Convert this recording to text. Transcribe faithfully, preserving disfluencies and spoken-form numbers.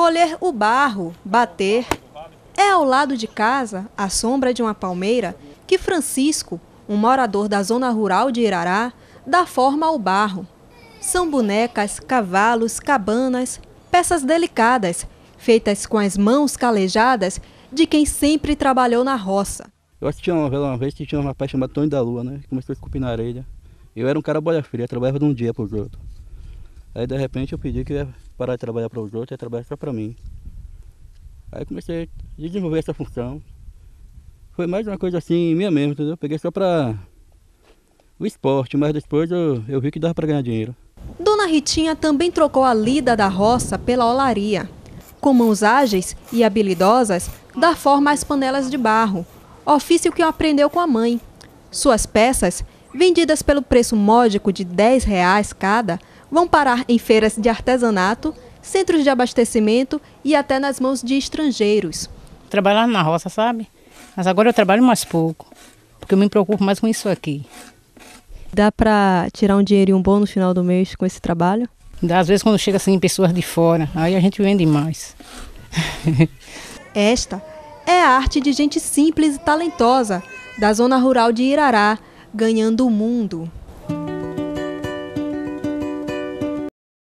Colher o barro, bater. É ao lado de casa, à sombra de uma palmeira, que Francisco, um morador da zona rural de Irará, dá forma ao barro. São bonecas, cavalos, cabanas, peças delicadas, feitas com as mãos calejadas de quem sempre trabalhou na roça. Eu assisti uma novela uma vez que tinha um rapaz chamado Tony da Lua, né? Começou a esculpir na areia. Eu era um cara bolha fria, trabalhava de um dia para os outros. Aí de repente eu pedi que ia parar de trabalhar para os outros e ia trabalhar só para mim. Aí comecei a desenvolver essa função. Foi mais uma coisa assim, minha mesmo, entendeu? Eu peguei só para o esporte, mas depois eu, eu vi que dava para ganhar dinheiro. Dona Ritinha também trocou a lida da roça pela olaria. Com mãos ágeis e habilidosas, dá forma às panelas de barro, ofício que aprendeu com a mãe. Suas peças, vendidas pelo preço módico de dez reais cada, vão parar em feiras de artesanato, centros de abastecimento e até nas mãos de estrangeiros. Trabalhar na roça, sabe? Mas agora eu trabalho mais pouco, porque eu me preocupo mais com isso aqui. Dá para tirar um dinheirinho bom no final do mês com esse trabalho? Às vezes quando chega assim pessoas de fora, aí a gente vende mais. Esta é a arte de gente simples e talentosa da zona rural de Irará, ganhando o mundo.